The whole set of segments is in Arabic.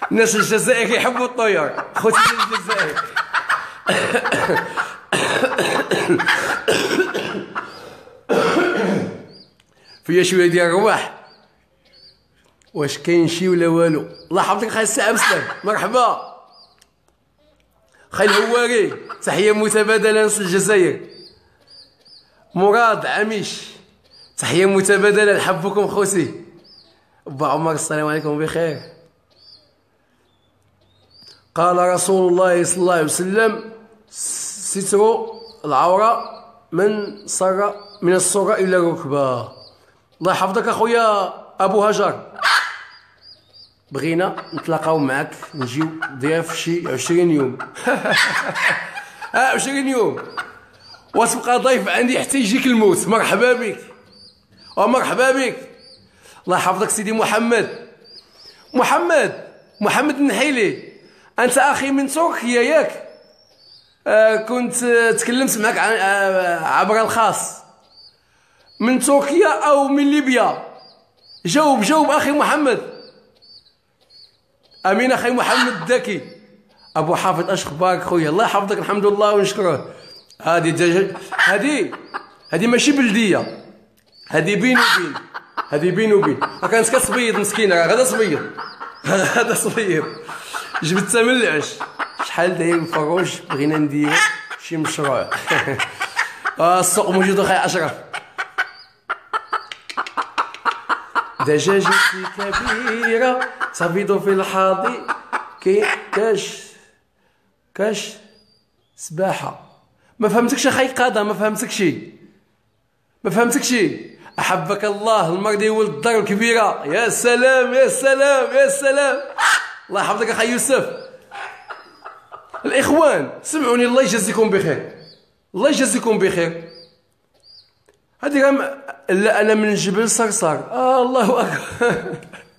الناس الجزائر يحبوا الطيور، خوتي الجزائر. فيا شويه ديال الرواح. واش كاين شي ولا والو؟ الله يحفظك خاي الساعه بسلام. مرحبا خاي الهواري، تحيه متبادله نص الجزائر. مراد عميش، تحيه متبادله، نحبكم خوتي. با عمر السلام عليكم بخير. قال رسول الله صلى الله عليه وسلم: ستر العورة من السرة إلى الركبة. الله يحفظك أخويا أبو هجر. بغينا نتلاقاو معاك، نجيو ضياف شي 20 يوم. 20 يوم وتبقى ضيف عندي حتى يجيك الموت. مرحبا بك ومرحبا بك. الله يحفظك سيدي محمد. محمد النحيلي، أنت أخي من تركيا ياك؟ كنت تكلمت معك عبر الخاص. من تركيا أو من ليبيا؟ جاوب أخي محمد. أمين أخي محمد الذكي. أبو حافظ أش أخبارك خويا؟ الله يحفظك. الحمد لله ونشكره. هذه ماشي بلدية، هذه بين وبين. كانت كتصبيض مسكينة. هذا صبيض جبتها من العش. شحال داير الفروج؟ بغينا نديرو شي مشروع. السوق موجود اخي اشرف. دجاجتي كبيرة تبيض في الحاضي كاش سباحة. ما فهمتكش اخي قادة، ما فهمتكش. احبك الله. المرضي ولد الدار الكبيرة. يا سلام. الله يحفظك اخي يوسف. الاخوان سمعوني، الله يجازيكم بخير. هذه لا، انا من جبل صرصار. الله اكبر.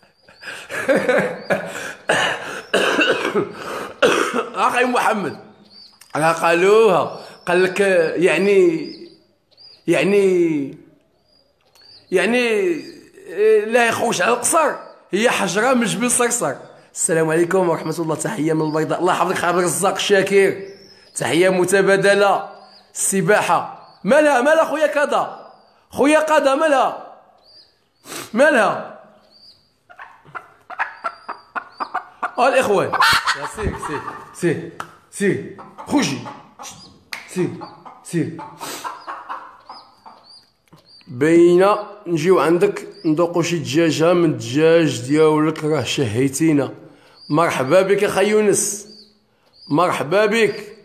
اخي محمد راه قالوها، قال لك يعني لا يخوش على القصر، هي حجره من جبل صرصار. السلام عليكم ورحمه الله. تحيه من البيضاء. الله يحفظك خالد الرزاق شاكر. تحيه متبادله. السباحه مالها خويا قاده مالها الاخوان. سير خرجي. سير بينا نجيو عندك ندوقو شي دجاجه من الدجاج ديالك، راه شهيتينا. مرحبا بك يا خي يونس، مرحبا بك.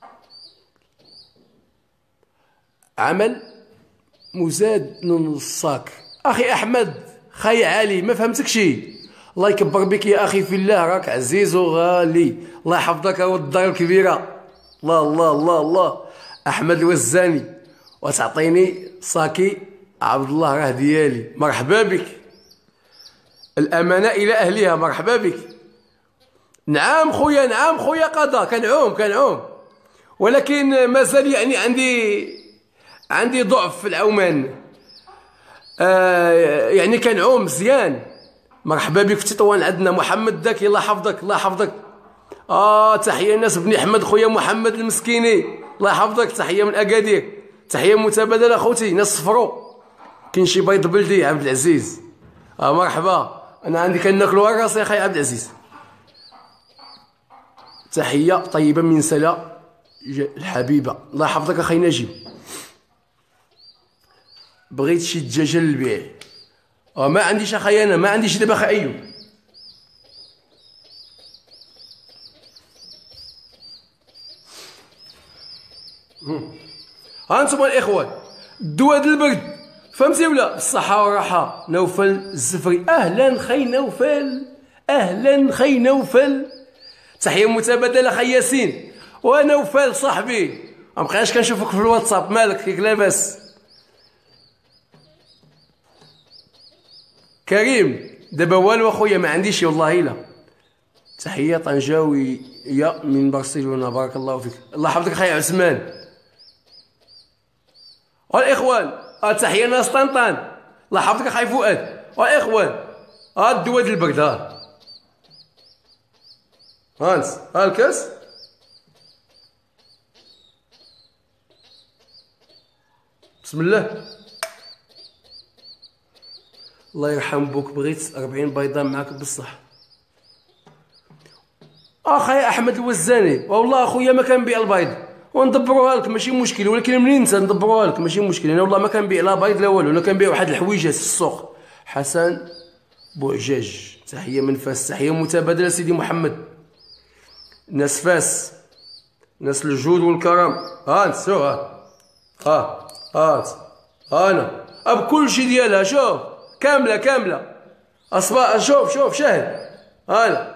عمل مزاد نصاك. اخي احمد خي علي، ما فهمتك شي. الله يكبر بك يا اخي في الله، راك عزيز وغالي. الله يحفظك هو الدار الكبيره. الله احمد الوزاني. وتعطيني صاكي عبد الله راه ديالي. مرحبا بك. الامانه الى اهلها. مرحبا بك. نعم خويا قضا. كنعوم ولكن مازال يعني عندي ضعف في العومان. يعني كنعوم مزيان. مرحبا بك في تطوان. عندنا محمد الذكي. الله يحفظك. تحيه الناس بني احمد خويا محمد المسكيني. الله يحفظك. تحيه من اكادير. تحيه متبادله خوتي. ناس صفرو. كاين شي بيض بلدي عبد العزيز. مرحبا. انا عندي كناكلو راسي اخي عبد العزيز. تحيه طيبه من سلا الحبيبه. الله يحفظك اخي نجيب. بغيت شي دجاجه للبيع. ما عنديش اخي، انا ما عنديش دابا اخي ايوب. هانتوما الاخوان، الدواء ديال البرد فهمتي ولا؟ الصحه والراحه. نوفل الزفري. اهلا خي نوفل. تحيه متبادله خي ياسين. ونوفل صاحبي، ما بقيناش كنشوفك في الواتساب. مالك فيك لاباس؟ كريم دابا والو اخويا، ما عنديش والله الا. تحيه طنجاويه من برشلونه. بارك الله فيك. الله يحفظك اخي عثمان. والاخوان تحيه ناس طنطان. الله يحفظك اخي فؤاد. والاخوان الدواء ديال البرد. هانس ها الكاس. بسم الله. الله يرحم بوك، بغيت 40 بيضة معاك بصح. اخايا احمد الوزاني، والله اخويا ما كنبيع البيض وندبروها لك ماشي مشكل، ولكن منين انت ندبروها لك ماشي مشكل. انا والله ما كنبيع لا بيض لا والو، انا كنبيع واحد الحويجات في السوق. حسن بوعجاج، تحيه من فاس، تحيه متبادله سيدي محمد. ناس فاس، ناس الجود والكرم. ها انت شوف، ها انا بكل شيء ديالها، شوف كامله اصبع، شوف شاهد. انا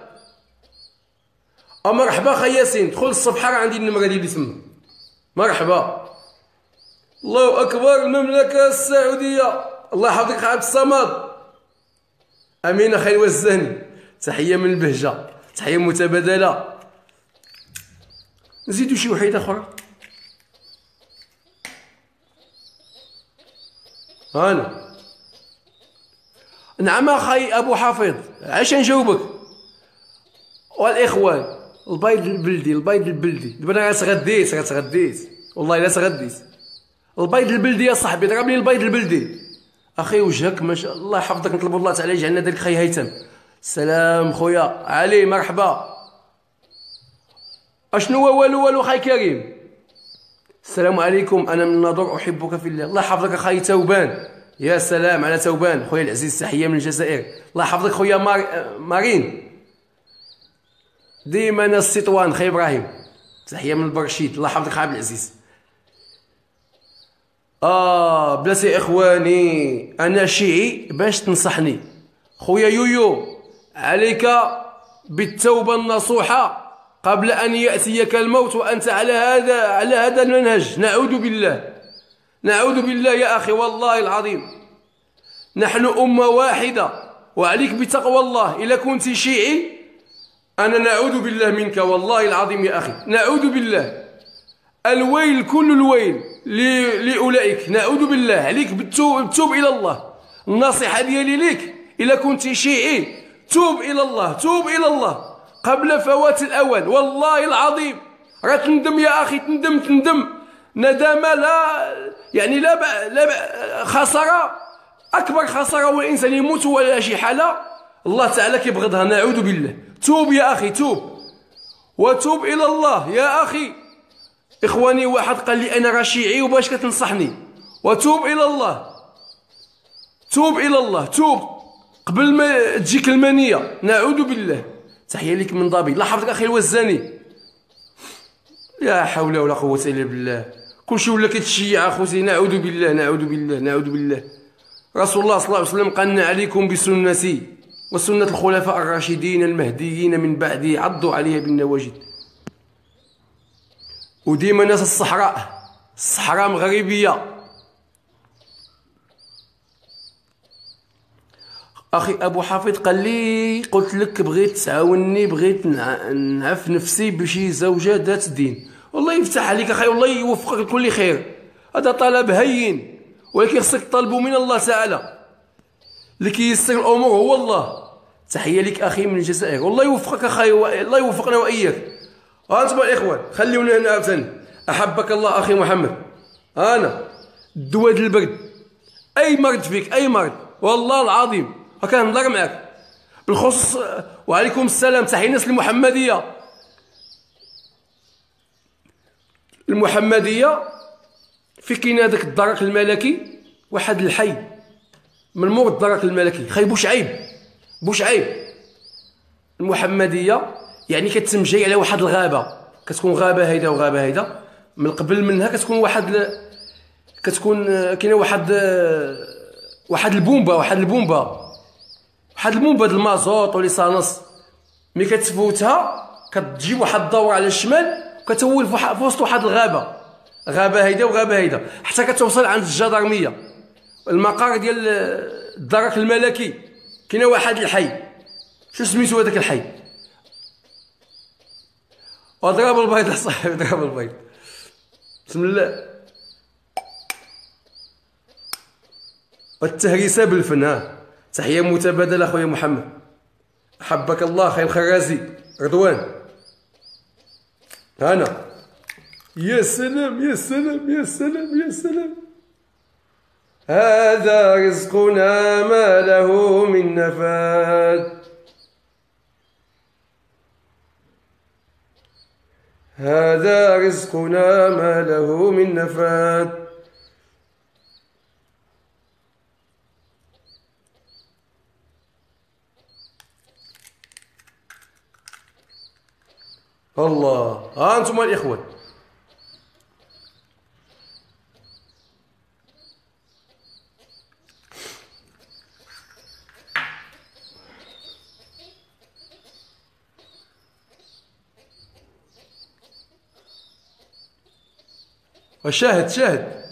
مرحبا خي ياسين، دخل الصفحه راه عندي النمره ديالي تما. مرحبا. الله اكبر، المملكه السعوديه. الله يحفظك عبد الصمد. امين اخي الوزاني، تحيه من البهجه، تحيه متبادله. نزيدو شي وحيده اخرى. انا نعم اخي ابو حفيظ، عاش نجاوبك. والاخوان، البيض البلدي دابا انا غتغديت والله الا تغديت. البيض البلدي يا صاحبي، ضرب لي البيض البلدي. اخي وجهك ما شاء الله يحفظك، نطلب الله تعالى يجعلنا داك خي هيثم. سلام خويا علي، مرحبا. اشنو هو والو خاي كريم. السلام عليكم، انا من الناظور احبك في الله. الله يحفظك اخي توبان. يا سلام على توبان خويا العزيز، تحيه من الجزائر. الله يحفظك خويا مارين. ديما انا السطوان خي ابراهيم، تحيه من البرشيد. الله يحفظك عبد العزيز. بلاتي اخواني، انا شيعي باش تنصحني. خويا يويو، عليك بالتوبه النصوحه قبل ان ياتيك الموت وانت على هذا المنهج. نعوذ بالله يا اخي، والله العظيم نحن امه واحده، وعليك بتقوى الله. اذا كنت شيعي انا نعوذ بالله منك، والله العظيم يا اخي نعوذ بالله. الويل كل الويل لأولئك. نعوذ بالله عليك بالتوب إلى الله. النصيحة ديالي ليك، إلا كنت شيعي توب إلى الله قبل فوات الأوان. والله العظيم راه تندم يا أخي، تندم ندامة لا خسارة، أكبر خسارة هو الإنسان يموت ولا شي حالة الله تعالى كيبغضها. نعوذ بالله. توب يا أخي، وتوب إلى الله يا أخي. إخواني، واحد قال لي أنا راه شيعي وباش كتنصحني. وتوب إلى الله، توب قبل ما تجيك المنية. نعوذ بالله. تحية لك من ضابي. الله يحفظك أخي الوزاني. لا حول ولا قوة إلا بالله. كلشي ولا كيتشيع أخوتي. نعوذ بالله. رسول الله صلى الله عليه وسلم قال عليكم بسنتي وسنة الخلفاء الراشدين المهديين من بعدي، عضوا عليها بالنواجذ. وديما ناس الصحراء مغربية. أخي أبو حفيظ قال لي، قلت لك بغيت تعاوني، بغيت نعف نفسي بشي زوجة ذات دين. والله يفتح عليك أخي، والله يوفقك لكل خير. هذا طلب هين، ولكن خصك تطلبوا من الله تعالى. اللي كيسر الأمور هو الله. تحية لك أخي من الجزائر، والله يوفقك أخي، الله يوفقنا وإياك. أنتم الإخوان خليونا هنا عاوتاني. أحبك الله أخي محمد. أنا الدواء ديال البرد، أي مرض فيك، أي مرض، والله العظيم كنهضر معاك بالخصوص. وعليكم السلام. تحية الناس المحمدية. في كاين هذاك الدرك الملكي، واحد الحي من مور الدرك الملكي، خاي بوشعيب. المحمدية يعني كتمشي على واحد الغابة، كتكون غابة هيدا وغابة هيدا. من قبل منها كتكون كاينه واحد البومبا د المازوط وليسانس. ملي كتفوتها كتجيب واحد الدور على الشمال، كتولف في وسط واحد غابة هيدا وغابة هيدا، حتى كتوصل عند الجدرمية، المقر ديال الدرك الملكي. كاين واحد الحي، شو سميتو هذاك الحي؟ وضرب البيض صاحبي، ضرب البيض. بسم الله. والتهريسة بالفن. تحية متبادلة خويا محمد. أحبك الله خير الخرازي رضوان. هنا. يا سلام يا سلام يا سلام يا سلام. هذا رزقنا ما له من نفاد. هذا رزقنا ما له من نفاد. الله. ها انتم الاخوان. شاهد شاهد.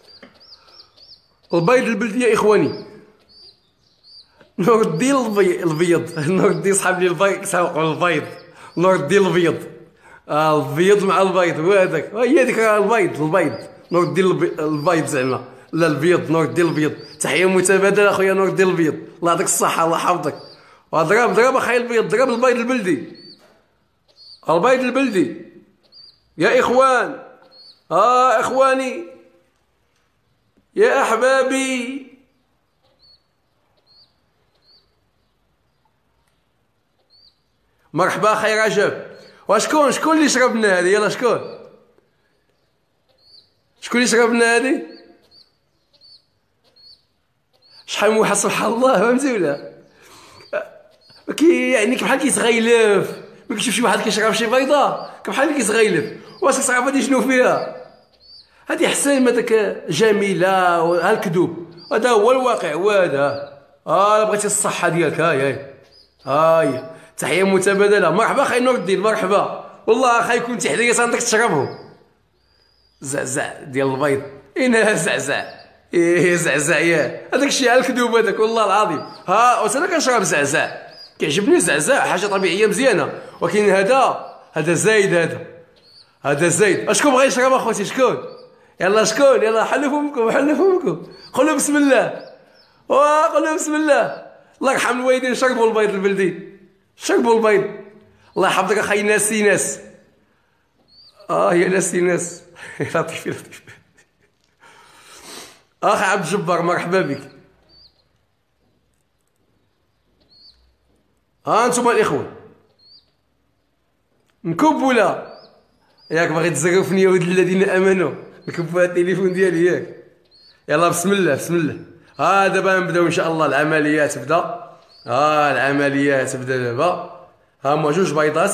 البيض البلدي يا اخواني. نور الدين البيض. نور الدين صحاب لي البيض سوقوا البيض. نور الدين البيض. البيض مع البيض هو هذاك. هي ديك البيض. نور الدين البيض زعما. لا البيض. نور الدين البيض. تحيه متبادله اخويا نور الدين البيض. الله يعطيك الصحه الله يحفظك. ضرب اخي البيض. ضرب البيض البلدي. البيض البلدي يا اخوان. اخواني يا احبابي. مرحبا اخي رجب. شكون اللي شرب لنا هذه؟ يلا شكون اللي شرب لنا هذه؟ شحال من واحد سبحان الله فهمتي ولا؟ يعني كبحال كيتغيلف. ما كتشوف شي واحد كيشرب شي بيضه كبحال كيتغيلف. واش كتعرف هادي شنو فيها؟ هادي حسين ما داك جميله ها الكذوب. هذا هو الواقع هو هذا. بغيتي الصحه ديالك. هاي تحيه متبادله. مرحبا اخي نور الدين مرحبا. والله اخي كنت حدايا صندوق تشربهم. زعزع ديال البيض. انها زعزع. زعزع ياه. هذاك الشيء على الكذوب هذاك والله العظيم. واش انا كنشرب زعزع. كيعجبني الزعزع حاجه طبيعيه مزيانه. ولكن هذا زايد. هذا زايد. اشكون بغى يشرب اخوتي شكون؟ يلا شكون؟ يلا حلوا فمكم. قولوا بسم الله. قولوا بسم الله. الله يرحم الوالدين شربوا البيض البلدي. شربوا البيض. الله يحفظك اخي ناس. يا ناس. لطيف. اخي عبد الجبار مرحبا بك. انتم الاخوه نكب ولا ياك باغي تزرفني يا ولد الذين امنوا؟ نكب هذا التليفون ديالي ياك. يلا بسم الله. دابا نبداو ان شاء الله. العمليات تبدا. العمليات تبدا دابا. هما جوج بيضات.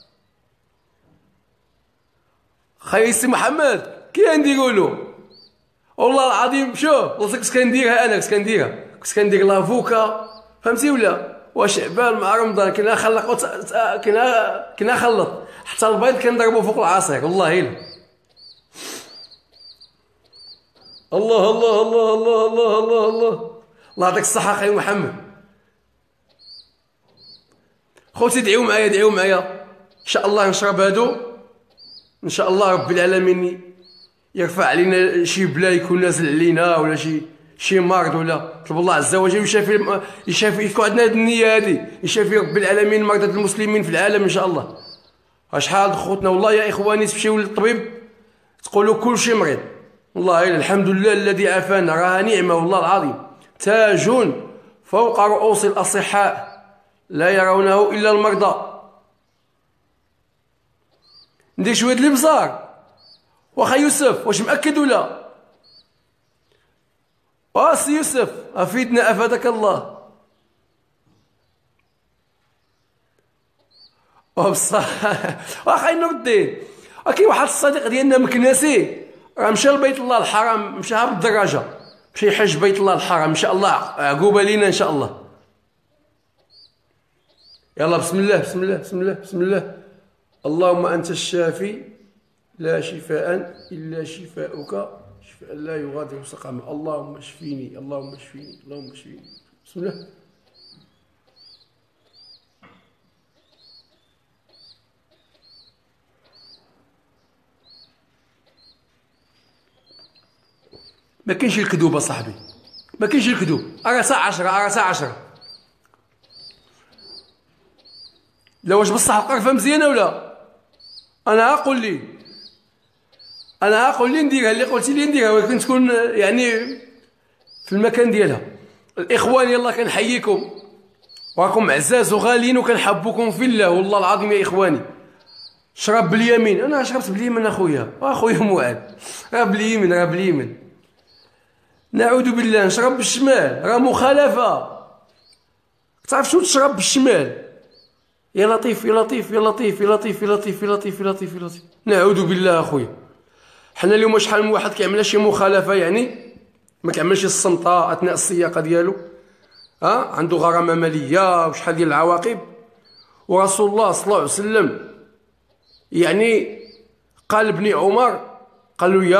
خاي سي محمد كي غنديروا له؟ والله العظيم شوف كنت كنديرها كنت كندير لافوكا فهمتي ولا؟ وشعبان مع رمضان كنا نخلط حتى البيض كنضربو فوق العصير والله الا. الله الله الله الله الله الله الله. الله يعطيك الصحة اخي محمد. خوتي دعيو معايا ان شاء الله نشرب هادو. ان شاء الله رب العالمين يرفع علينا شي بلا يكون نازل علينا ولا شي مرض ولا طلب الله عز وجل يشافي يكون عندنا هذه النية هذه. يشافي رب العالمين مرضى المسلمين في العالم ان شاء الله. شحال خوتنا والله يا اخواني تمشيو للطبيب تقولوا كل شيء مريض. والله الحمد لله الذي عافانا راها نعمه والله العظيم. تاج فوق رؤوس الاصحاء لا يرونه الا المرضى. ندير شويه الابصار. واخا يوسف واش مأكد ولا؟ سي يوسف افيدنا افادك الله. بصح واخا نور الدين كاين واحد الصديق ديالنا مكناسي راه مشى لبيت الله الحرام. مشاها بالدراجه. مشى يحج بيت الله الحرام ان شاء الله. عقوبه لينا ان شاء الله. يلا بسم الله. اللهم انت الشافي لا شفاء الا شفاؤك شفاء لا يغادر سقما. اللهم اشفيني. بسم الله. ما كاينش الكذوب اصاحبي. ما كاينش الكذوب. راه ساعه 10. لا واش بصح القرفه مزيانه ولا؟ انا اقول لي نديرها اللي قلتي لي نديرها، ولكن تكون يعني في المكان ديالها. الاخوان يلا كنحييكم، وراكم عزاز وغاليين وكنحبوكم في الله والله العظيم يا اخواني. شرب باليمين، انا شربت باليمين اخويا معاد، راه باليمين. نعوذ بالله نشرب بالشمال، راه مخالفه. تعرف شنو تشرب بالشمال؟ يا لطيف يا لطيف يا لطيف يا لطيف يا لطيف يا لطيف يا لطيف يا لطيف. نعوذ بالله اخويا. حنا اليوم شحال من واحد كيعمل شي مخالفه، يعني ما كيعملش الصمته اثناء السياقه ديالو، عنده غرامه ماليه وشحال ديال العواقب. ورسول الله صلى الله عليه وسلم يعني قال ابن عمر، قال له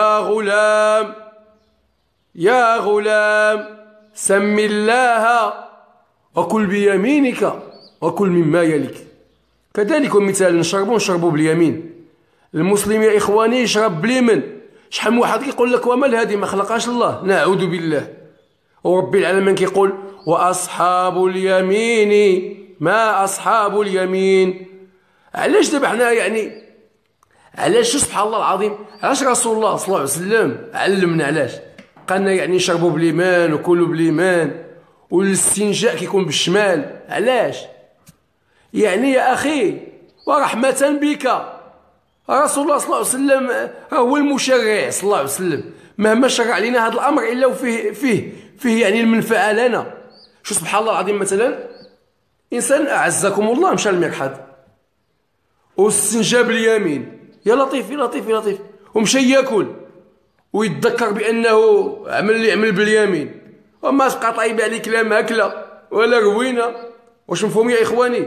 يا غلام سم الله وكل بيمينك وكل مما يليك. كذلك مثال نشربوا باليمين. المسلم يا اخواني يشرب باليمين. شحال من واحد كيقول لك ومال هذه ما خلقهاش الله، نعوذ بالله. ورب العالمين كيقول واصحاب اليمين ما اصحاب اليمين. علاش دابا حنا يعني علاش سبحان الله العظيم، علاش رسول الله صلى الله عليه وسلم علمنا؟ علاش قالنا يعني نشربوا باليمان وكلوا باليمان، والاستنجاء كيكون بالشمال؟ علاش؟ يعني يا اخي ورحمة بك، رسول الله صلى الله عليه وسلم هو المشرع صلى الله عليه وسلم، مهما شرع لنا هذا الامر الا وفيه يعني المنفعه لنا. شو سبحان الله العظيم، مثلا انسان اعزكم الله مشى للمرحاض واستنجى باليمين، يا لطيف يا لطيف يا لطيف، ومشى ياكل ويتذكر بانه يعمل باليمين، وما تبقى طايبه عليك لا ماكله ولا روينه. واش مفهوم يا اخواني؟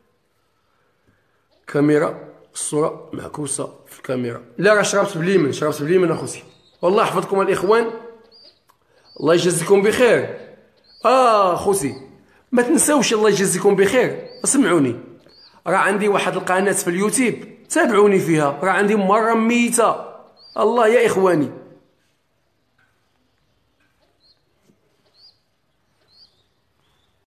كاميرا الصوره معكوسه في الكاميرا. لا راه شربت باليمين اخوتي. والله يحفظكم الاخوان، الله يجزيكم بخير. خوتي ما تنساوش الله يجزيكم بخير. اسمعوني، راه عندي واحد القناه في اليوتيوب، تابعوني فيها، راه عندي مره ميته. الله يا اخواني